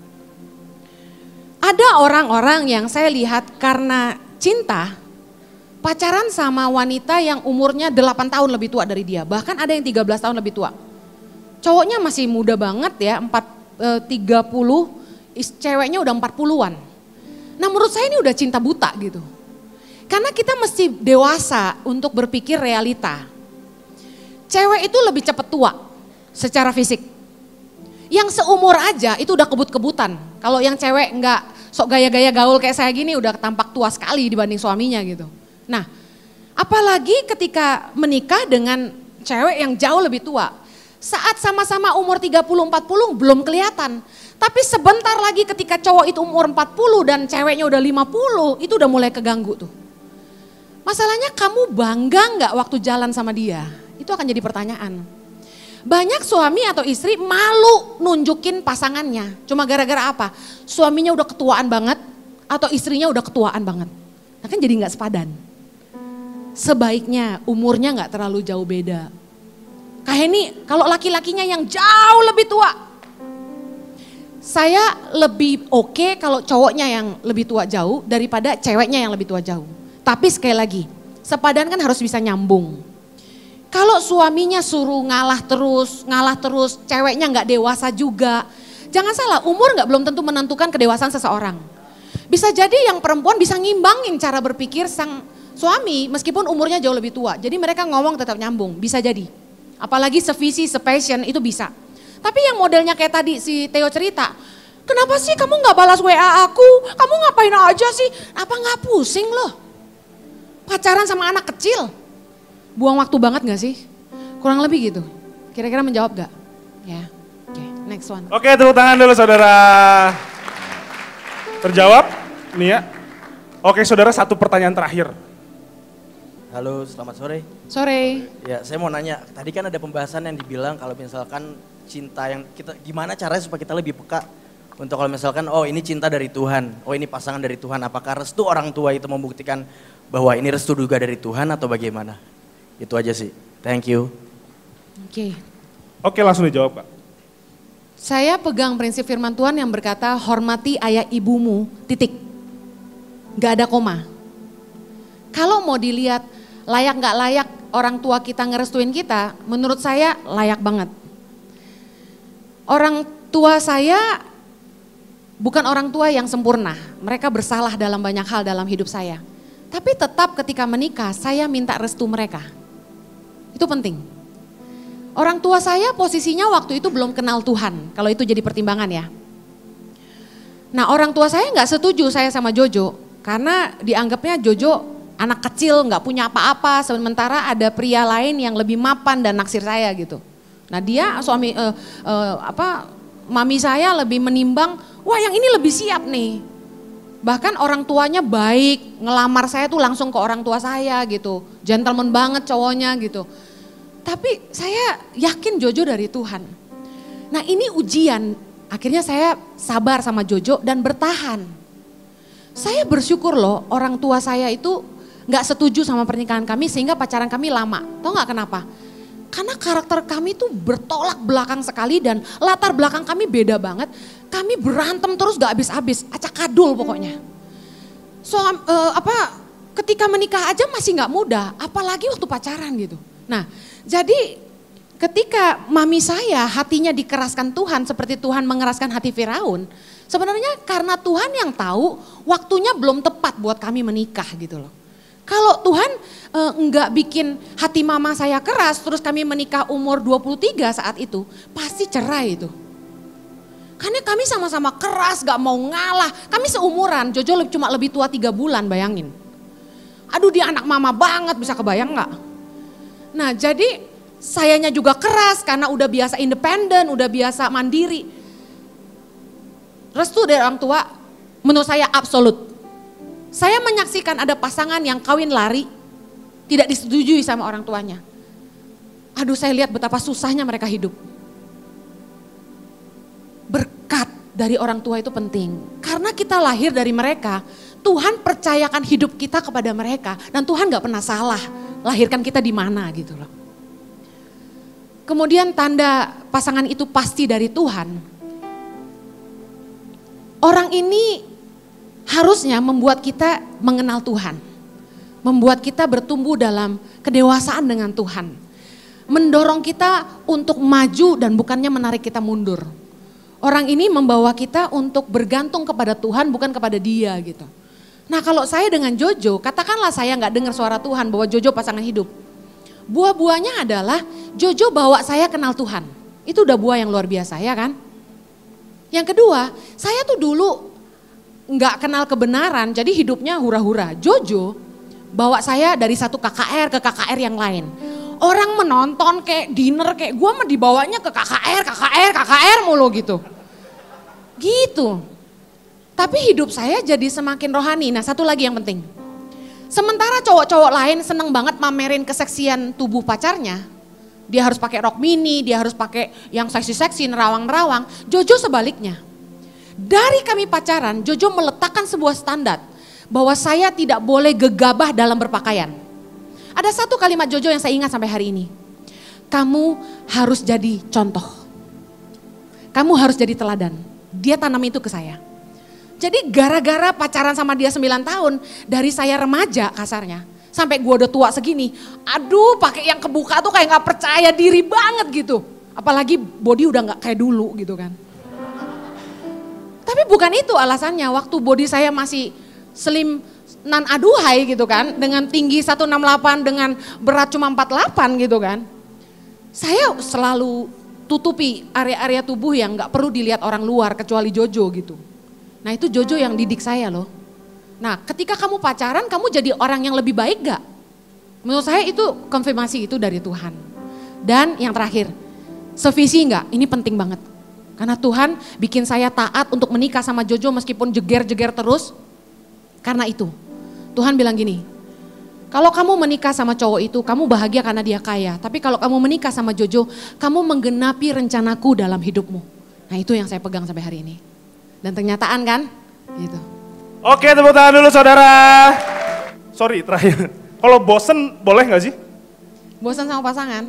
Ada orang-orang yang saya lihat karena cinta, pacaran sama wanita yang umurnya 8 tahun lebih tua dari dia. Bahkan ada yang 13 tahun lebih tua. Cowoknya masih muda banget ya, 30, ceweknya udah 40-an. Nah menurut saya ini udah cinta buta gitu. Karena kita mesti dewasa untuk berpikir realita. Cewek itu lebih cepat tua secara fisik. Yang seumur aja itu udah kebut-kebutan. Kalau yang cewek nggak sok gaya-gaya gaul kayak saya gini udah tampak tua sekali dibanding suaminya gitu. Nah apalagi ketika menikah dengan cewek yang jauh lebih tua. Saat sama-sama umur 30-40 belum kelihatan. Tapi sebentar lagi ketika cowok itu umur 40 dan ceweknya udah 50 itu udah mulai keganggu tuh. Masalahnya kamu bangga nggak waktu jalan sama dia? Itu akan jadi pertanyaan. Banyak suami atau istri malu nunjukin pasangannya. Cuma gara-gara apa? Suaminya udah ketuaan banget atau istrinya udah ketuaan banget. Nah kan jadi nggak sepadan. Sebaiknya umurnya nggak terlalu jauh beda. Kayak ini kalau laki-lakinya yang jauh lebih tua. Saya lebih oke kalau cowoknya yang lebih tua jauh daripada ceweknya yang lebih tua jauh. Tapi sekali lagi, sepadan kan harus bisa nyambung. Kalau suaminya suruh ngalah terus, ceweknya nggak dewasa juga. Jangan salah, umur nggak belum tentu menentukan kedewasaan seseorang. Bisa jadi yang perempuan bisa ngimbangin cara berpikir sang suami meskipun umurnya jauh lebih tua. Jadi mereka ngomong tetap nyambung, bisa jadi. Apalagi sevisi, sepassion itu bisa. Tapi yang modelnya kayak tadi si Theo cerita, kenapa sih kamu nggak balas WA aku? Kamu ngapain aja sih? Apa nggak pusing loh? Pacaran sama anak kecil, buang waktu banget gak sih? Kurang lebih gitu. Kira-kira menjawab gak? Ya, oke, next one. Oke, tepuk tangan dulu saudara. Terjawab, Nia. Oke saudara, satu pertanyaan terakhir. Halo, selamat sore. Sore. Ya, saya mau nanya, tadi kan ada pembahasan yang dibilang kalau misalkan cinta yang kita, gimana caranya supaya kita lebih peka untuk kalau misalkan, oh ini cinta dari Tuhan, oh ini pasangan dari Tuhan, apakah restu orang tua itu membuktikan bahwa ini restu juga dari Tuhan atau bagaimana? Itu aja sih, thank you. Oke. Oke, langsung dijawab Kak. Saya pegang prinsip firman Tuhan yang berkata hormati ayah ibumu, titik. Gak ada koma. Kalau mau dilihat layak gak layak orang tua kita ngerestuin kita, menurut saya layak banget. Orang tua saya bukan orang tua yang sempurna, mereka bersalah dalam banyak hal dalam hidup saya. Tapi tetap ketika menikah saya minta restu mereka, itu penting. Orang tua saya posisinya waktu itu belum kenal Tuhan, kalau itu jadi pertimbangan ya. Nah orang tua saya gak setuju saya sama Jojo, karena dianggapnya Jojo anak kecil gak punya apa-apa, sementara ada pria lain yang lebih mapan dan naksir saya gitu. Nah dia mami saya lebih menimbang, wah yang ini lebih siap nih. Bahkan orang tuanya baik, ngelamar saya tuh langsung ke orang tua saya gitu. Gentleman banget cowoknya gitu. Tapi saya yakin Jojo dari Tuhan. Nah ini ujian, akhirnya saya sabar sama Jojo dan bertahan. Saya bersyukur loh orang tua saya itu gak setuju sama pernikahan kami sehingga pacaran kami lama. Tahu gak kenapa? Karena karakter kami tuh bertolak belakang sekali dan latar belakang kami beda banget. Kami berantem terus gak habis-habis, acak-adul pokoknya. Ketika menikah aja masih gak mudah, apalagi waktu pacaran gitu. Nah, jadi ketika mami saya hatinya dikeraskan Tuhan seperti Tuhan mengeraskan hati Firaun, sebenarnya karena Tuhan yang tahu waktunya belum tepat buat kami menikah gitu loh. Kalau Tuhan enggak bikin hati mama saya keras, terus kami menikah umur 23 saat itu, pasti cerai itu. Karena kami sama-sama keras, gak mau ngalah. Kami seumuran, Jojo cuma lebih tua 3 bulan, bayangin. Aduh dia anak mama banget, bisa kebayang gak? Nah jadi sayanya juga keras karena udah biasa independen, udah biasa mandiri. Restu dari orang tua menurut saya absolut. Saya menyaksikan ada pasangan yang kawin lari, tidak disetujui sama orang tuanya. Aduh saya lihat betapa susahnya mereka hidup. Berkat dari orang tua itu penting. Karena kita lahir dari mereka, Tuhan percayakan hidup kita kepada mereka. Dan Tuhan gak pernah salah lahirkan kita di mana gitu loh. Kemudian tanda pasangan itu pasti dari Tuhan. Orang ini harusnya membuat kita mengenal Tuhan. Membuat kita bertumbuh dalam kedewasaan dengan Tuhan. Mendorong kita untuk maju dan bukannya menarik kita mundur. Orang ini membawa kita untuk bergantung kepada Tuhan bukan kepada dia gitu. Nah kalau saya dengan Jojo, katakanlah saya gak dengar suara Tuhan bahwa Jojo pasangan hidup. Buah-buahnya adalah Jojo bawa saya kenal Tuhan. Itu udah buah yang luar biasa ya kan. Yang kedua, saya tuh dulu nggak kenal kebenaran, jadi hidupnya hura-hura. Jojo bawa saya dari satu KKR ke KKR yang lain. Orang menonton kayak dinner kayak gue mah dibawanya ke KKR mulu gitu. Gitu. Tapi hidup saya jadi semakin rohani. Nah satu lagi yang penting. Sementara cowok-cowok lain seneng banget mamerin keseksian tubuh pacarnya. Dia harus pakai rok mini, dia harus pakai yang seksi-seksi, nerawang-nerawang. Jojo sebaliknya. Dari kami pacaran, Jojo meletakkan sebuah standar bahwa saya tidak boleh gegabah dalam berpakaian. Ada satu kalimat Jojo yang saya ingat sampai hari ini. Kamu harus jadi contoh. Kamu harus jadi teladan. Dia tanam itu ke saya. Jadi gara-gara pacaran sama dia 9 tahun, dari saya remaja kasarnya, Sampai gue udah tua segini, aduh pakai yang kebuka tuh kayak gak percaya diri banget gitu. Apalagi body udah gak kayak dulu gitu kan. Tapi bukan itu alasannya, waktu body saya masih slim nan aduhai gitu kan. Dengan tinggi 168 dengan berat cuma 48 gitu kan. Saya selalu tutupi area-area tubuh yang gak perlu dilihat orang luar kecuali Jojo gitu. Nah itu Jojo yang didik saya loh. Nah ketika kamu pacaran kamu jadi orang yang lebih baik gak? Menurut saya itu konfirmasi itu dari Tuhan. Dan yang terakhir, sevisi enggak? Ini penting banget. Karena Tuhan bikin saya taat untuk menikah sama Jojo meskipun jeger-jeger terus. Karena itu, Tuhan bilang gini, kalau kamu menikah sama cowok itu, kamu bahagia karena dia kaya. Tapi kalau kamu menikah sama Jojo, kamu menggenapi rencanaku dalam hidupmu. Nah itu yang saya pegang sampai hari ini. Dan kenyataan kan? Gitu. Oke, tepuk tangan dulu saudara. Sorry, terakhir. Kalau bosen boleh gak sih? Bosan sama pasangan?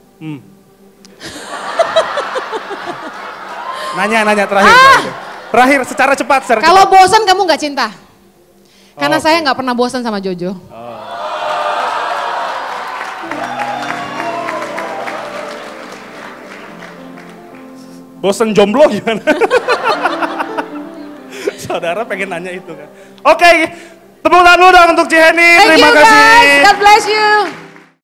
Nanya terakhir. Terakhir, secara cepat. Kalau bosan kamu gak cinta? Karena saya gak pernah bosan sama Jojo. Bosen jomblo gimana? Saudara pengen nanya itu kan. Oke, tepuk tangan dulu dong untuk Ciheni. Terima kasih. Thank you guys, God bless you.